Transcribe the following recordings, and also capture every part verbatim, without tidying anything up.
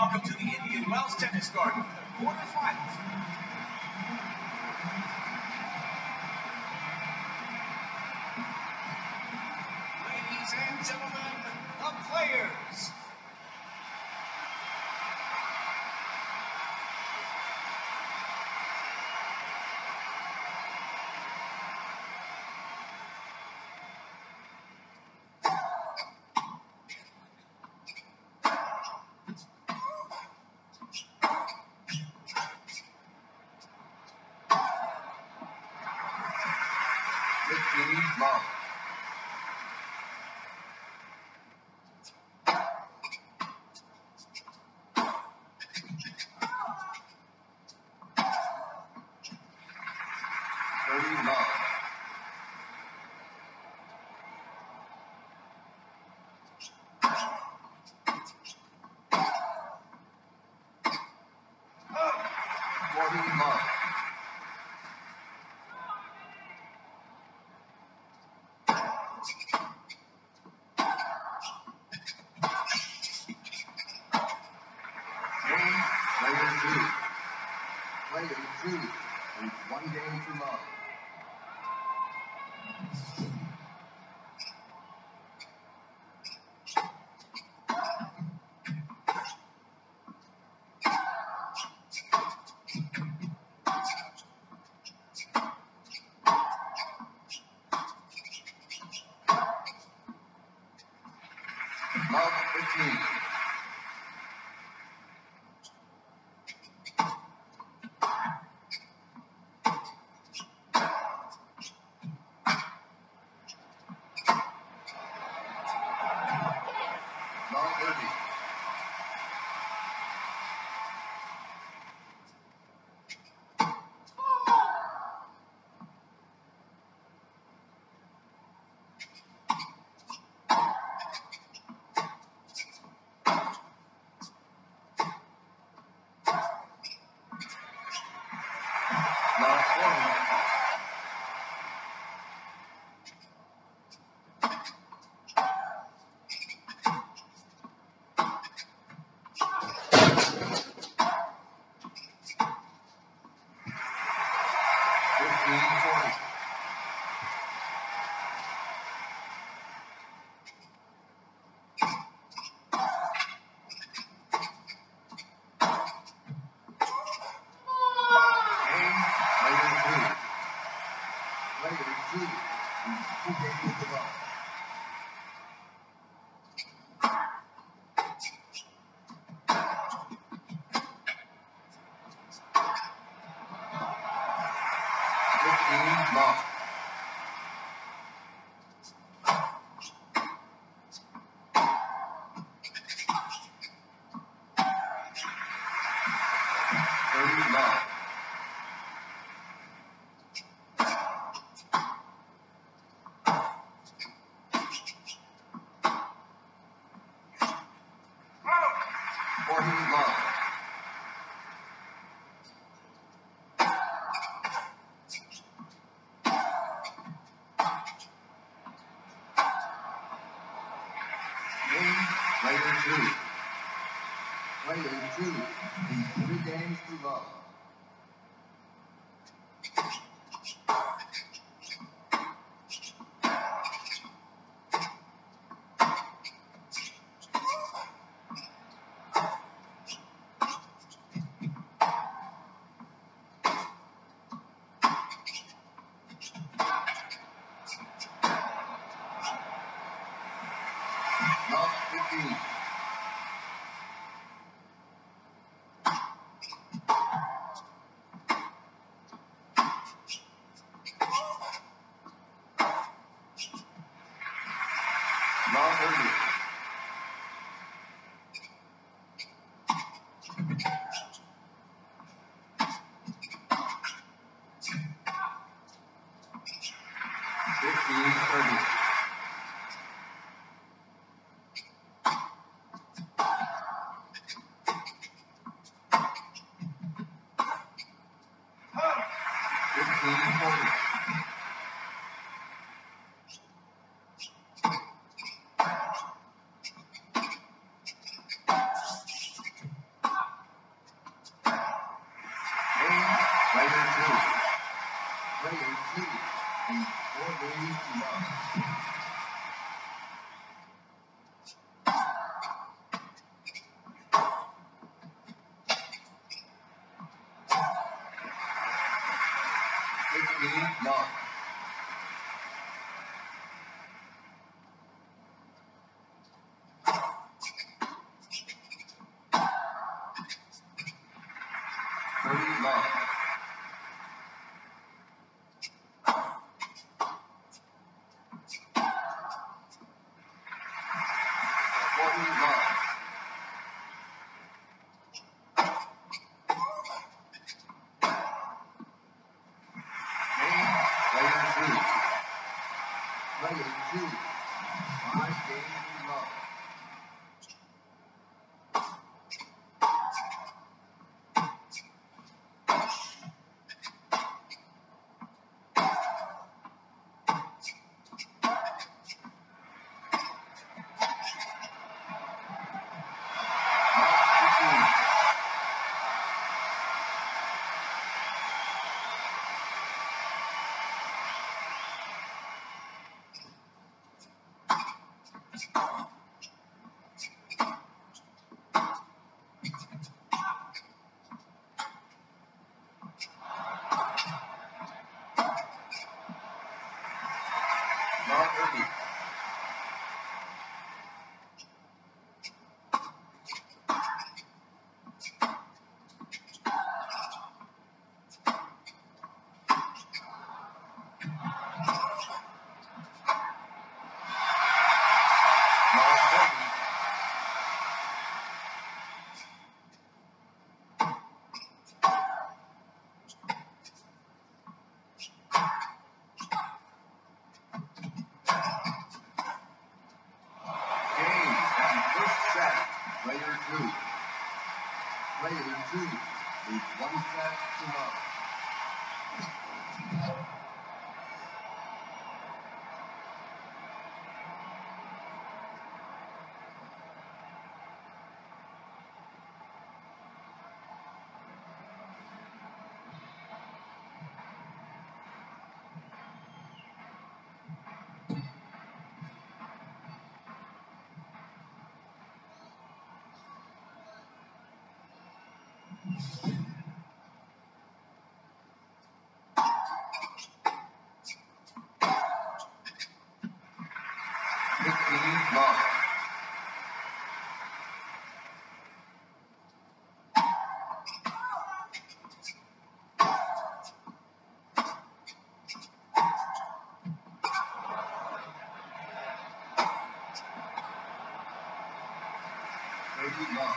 welcome to the Indian Wells Tennis Garden for the quarterfinals. Ladies and gentlemen, the players. Love. Thirty love. Forty love. Player two. Player two is one game to love. Love fifteen. Love thirty. Love forty. Fifteen forty. Game player two. Player two is two games to love. Fifteen love. Thirty love. Forty love. Game player two. Player two is three games to love. Love fifteen. Love thirty. Fifteen thirty. Fifteen forty. Love. Cody Love. Courtney Love. Game, player two. Player two. Five games to love. Mark Irby. Mark Irby. Game and first set. Player two. Player two leads one set to love. fifteen love. thirty love.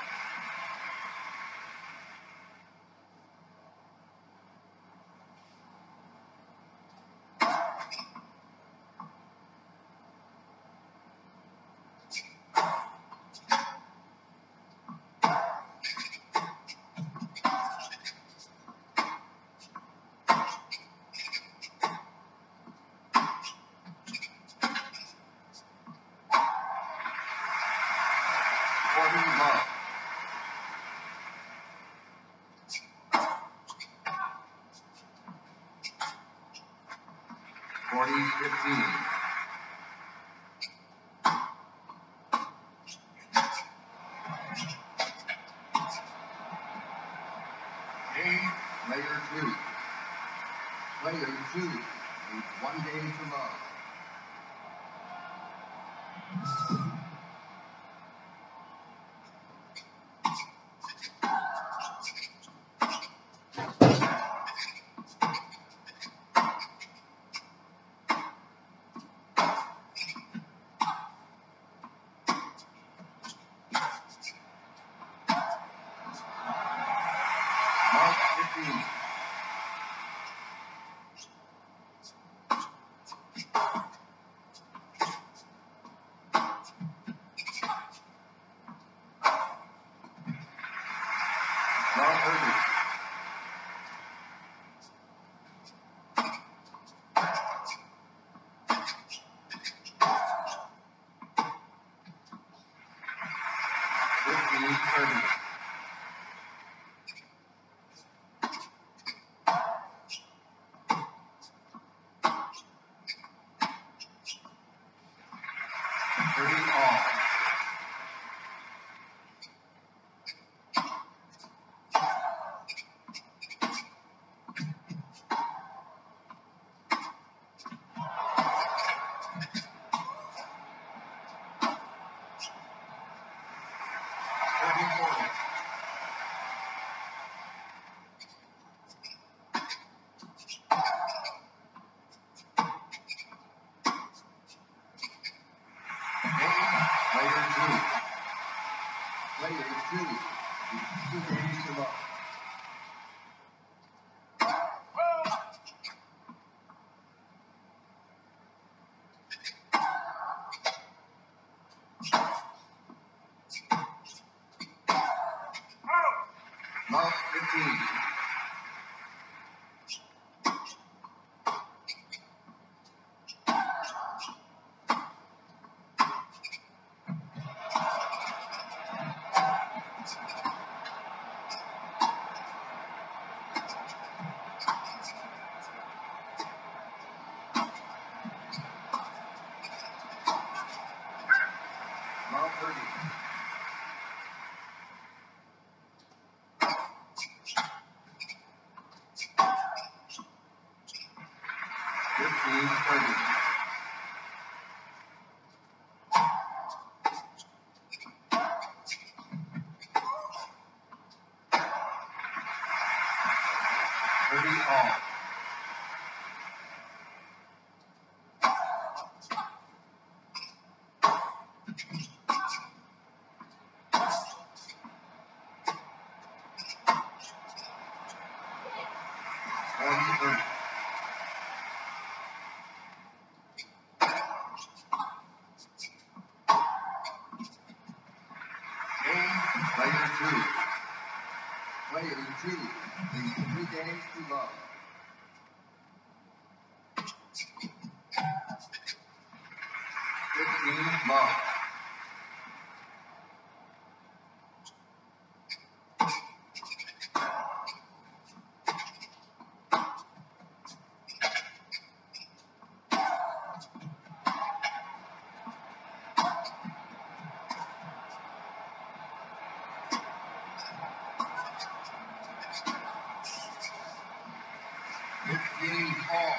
forty love. forty fifteen. Game, player two. Player two leads one game to love. Mark fifteen. Mark Irby. fifteen thirty. thirty all. Player two leads two games to love. Love fifteen. Love thirty. Fifteen thirty. Thirty all. Forty thirty. Game player two. Player two leads three games to love. Fifteen love. Fifteen all.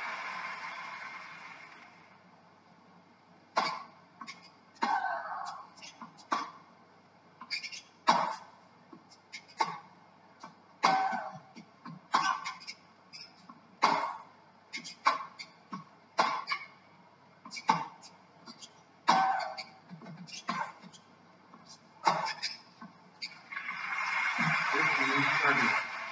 Fifteen thirty.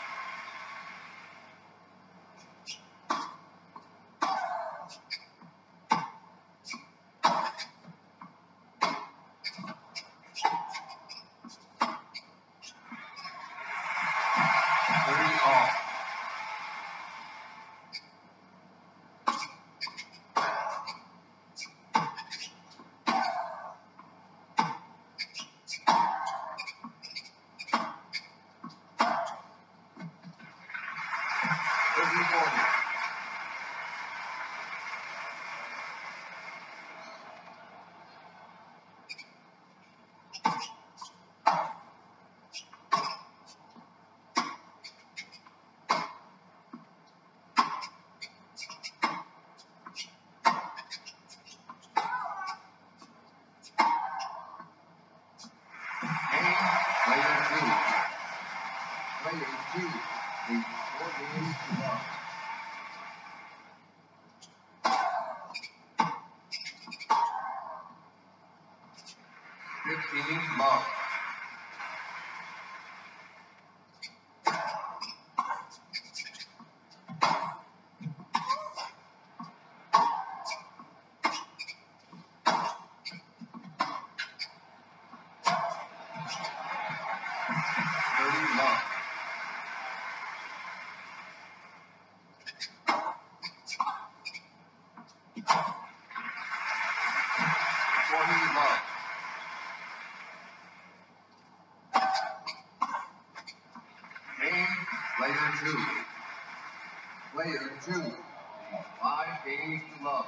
Thirty all. Thirty forty. Game player two. Player two leads four games to love. Fifteen love. Thirty love. Forty love. Game player two. Player two leads five games to love.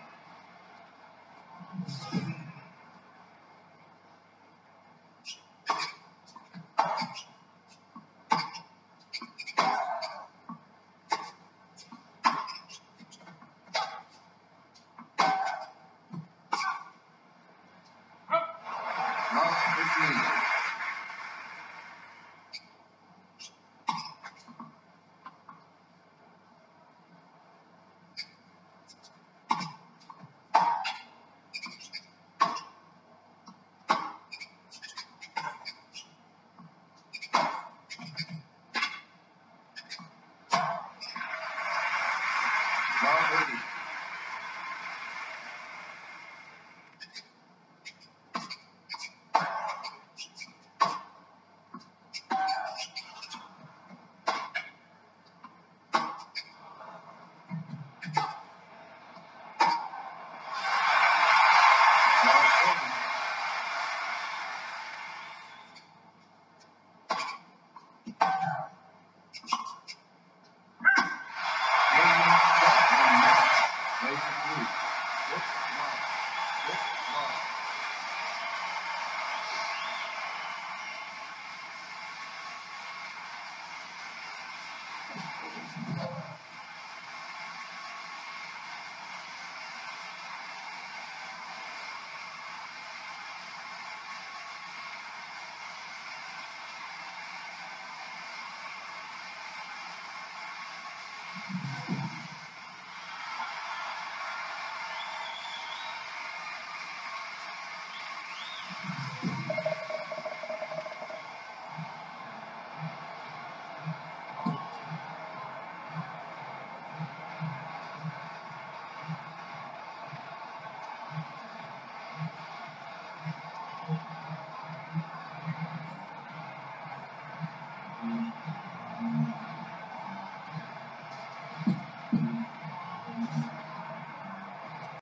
Love fifteen.